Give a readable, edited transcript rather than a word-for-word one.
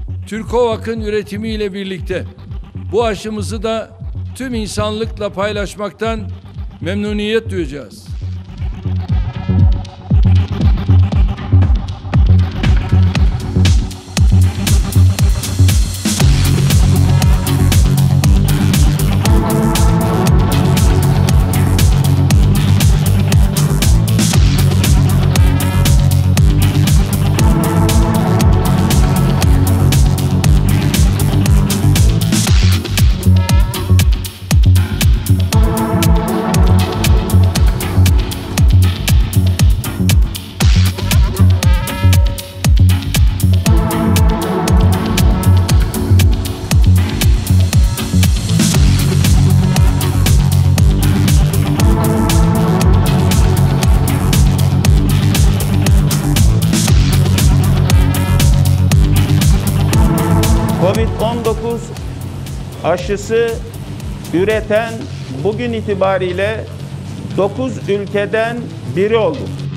Türkovak'ın üretimiyle birlikte bu aşımızı da tüm insanlıkla paylaşmaktan memnuniyet duyacağız. Covid-19 aşısı üreten bugün itibariyle 9 ülkeden biri olduk.